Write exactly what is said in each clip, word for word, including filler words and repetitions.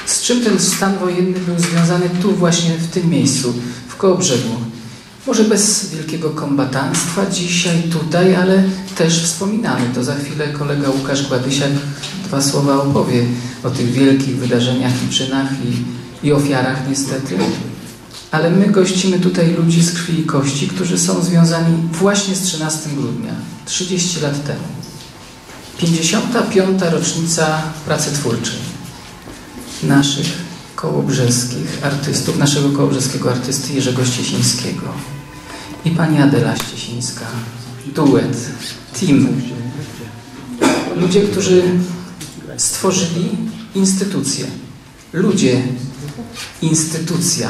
z czym ten stan wojenny był związany tu właśnie w tym miejscu, w Kołobrzegu. Może bez wielkiego kombatanstwa dzisiaj, tutaj, ale też wspominamy. To za chwilę kolega Łukasz Gładysiak dwa słowa opowie o tych wielkich wydarzeniach i czynach i, i ofiarach niestety. Ale my gościmy tutaj ludzi z krwi i kości, którzy są związani właśnie z trzynastego grudnia, trzydzieści lat temu. pięćdziesiąta piąta rocznica pracy twórczej naszych kołobrzeskich artystów, naszego kołobrzeskiego artysty Jerzego Ściesińskiego i pani Adela Ściesińska. Duet, team. Ludzie, którzy stworzyli instytucję. Ludzie, instytucja.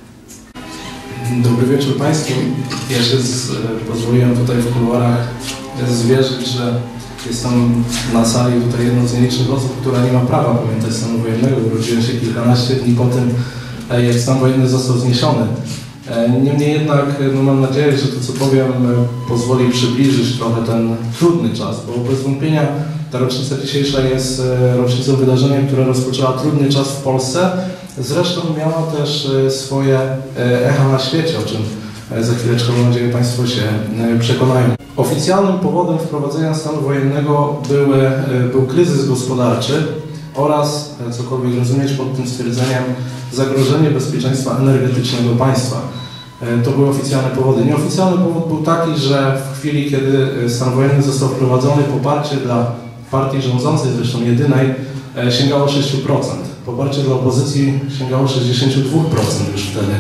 Dobry wieczór Państwu. Ja się z, pozwoliłem tutaj w kuluarach zwierzyć, że jestem na sali tutaj jedną z nielicznych osób, która nie ma prawa pamiętać stanu wojennego. Urodziłem się kilkanaście dni po tym, jak stan wojenny został zniesiony. Niemniej jednak no mam nadzieję, że to, co powiem, pozwoli przybliżyć trochę ten trudny czas, bo bez wątpienia ta rocznica dzisiejsza jest rocznicą wydarzenia, które rozpoczęła trudny czas w Polsce. Zresztą miała też swoje echa na świecie, o czym za chwileczkę, mam nadzieję, Państwo się przekonają. Oficjalnym powodem wprowadzenia stanu wojennego były, był kryzys gospodarczy oraz, cokolwiek rozumieć pod tym stwierdzeniem, zagrożenie bezpieczeństwa energetycznego państwa. To były oficjalne powody. Nieoficjalny powód był taki, że w chwili, kiedy stan wojenny został wprowadzony, poparcie dla partii rządzącej, zresztą jedynej, sięgało sześć procent. Poparcie dla opozycji sięgało sześćdziesiąt dwa procent już wtedy.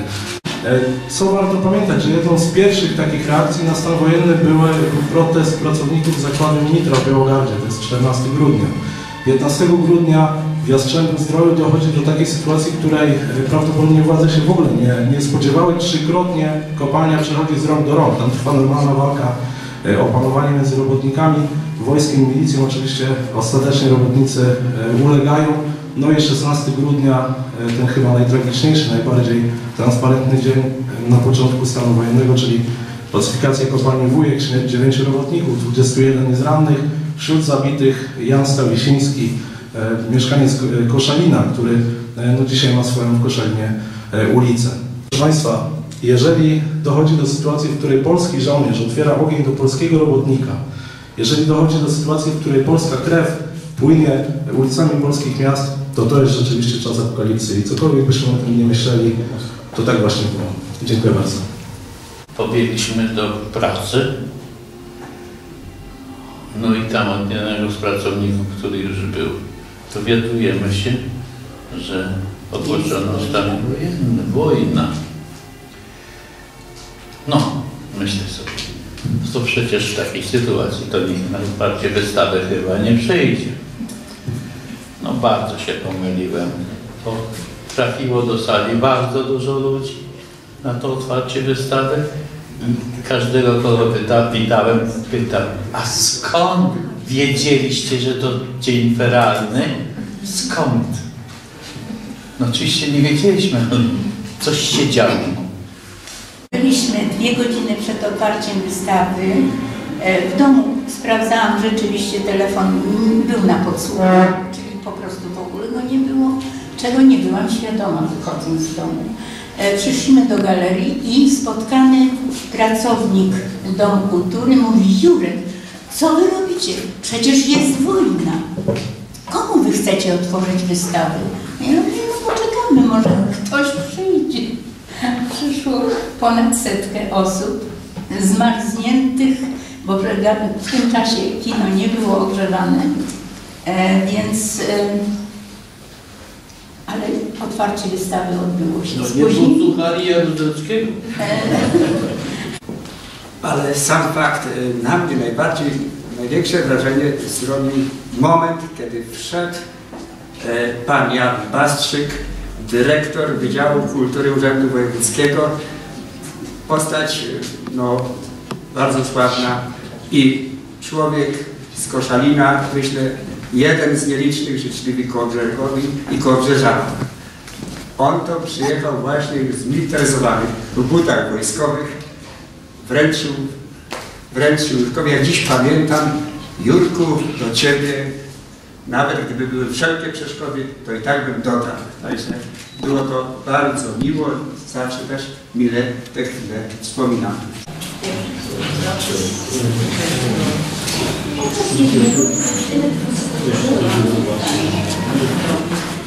Co warto pamiętać, że jedną z pierwszych takich reakcji na stan wojenny były protest pracowników zakładu Nitra w Białogardzie, to jest czternastego grudnia. piętnastego grudnia w Jastrzębiu-Zdroju dochodzi do takiej sytuacji, której prawdopodobnie władze się w ogóle nie, nie spodziewały. Trzykrotnie kopalnia przechodzi z rąk do rąk. Tam trwa normalna walka o panowanie między robotnikami, wojskiem i milicją. Oczywiście ostatecznie robotnicy ulegają. No i szesnastego grudnia, ten chyba najtragiczniejszy, najbardziej transparentny dzień na początku stanu wojennego, czyli pacyfikacja kopalni Wujek, śmierć dziewięciu robotników, dwudziestu jeden jest rannych. Wśród zabitych Jan Stawisiński, e, mieszkaniec Koszalina, który e, no, dzisiaj ma swoją w Koszalinie e, ulicę. Proszę Państwa, jeżeli dochodzi do sytuacji, w której polski żołnierz otwiera ogień do polskiego robotnika, jeżeli dochodzi do sytuacji, w której polska krew płynie ulicami polskich miast, to to jest rzeczywiście czas apokalipsy i cokolwiek byśmy o tym nie myśleli, to tak właśnie było. Dziękuję bardzo. Pobiegliśmy do pracy. No i tam od jednego z pracowników, który już był, dowiadujemy się, że ogłoszono stan wojenny, wojna. No, myślę sobie, to przecież w takiej sytuacji to nikt na otwarcie wystawy chyba nie przyjdzie. No bardzo się pomyliłem, bo trafiło do sali bardzo dużo ludzi na to otwarcie wystawy. I każdego, kogo pyta, pytałem, pytam, a skąd wiedzieliście, że to dzień feralny? Skąd? No oczywiście nie wiedzieliśmy, coś się działo. Byliśmy dwie godziny przed otwarciem wystawy. W domu sprawdzałam, rzeczywiście telefon był na podsłuchu, czyli po prostu w ogóle go nie było, czego nie byłam świadoma wychodząc z domu. Przyszliśmy do galerii i spotkany pracownik Domu Kultury mówi: Jurek, co wy robicie? Przecież jest wojna. Komu wy chcecie otworzyć wystawę? Ja mówię, no poczekamy, może ktoś przyjdzie. Przyszło ponad setkę osób zmarzniętych, bo w tym czasie kino nie było ogrzewane, e, więc e, ale otwarcie wystawy odbyło się. No nie posłuchali Jaruzelskiego. Ale sam fakt na mnie najbardziej, największe wrażenie zrobił moment, kiedy wszedł e, pan Jan Bastrzyk, dyrektor Wydziału Kultury Urzędu Wojewódzkiego. Postać no, bardzo sławna i człowiek z Koszalina, myślę, jeden z nielicznych życzliwych Kołobrzegu i Kołobrzeszanów. On to przyjechał właśnie zmilitaryzowany w butach wojskowych, wręczył, wręczył Jurkowi, jak dziś pamiętam, Jurku, do Ciebie nawet gdyby były wszelkie przeszkody, to i tak bym dotarł. Także było to bardzo miło, zawsze też mile te chwile wspominam. Thank you.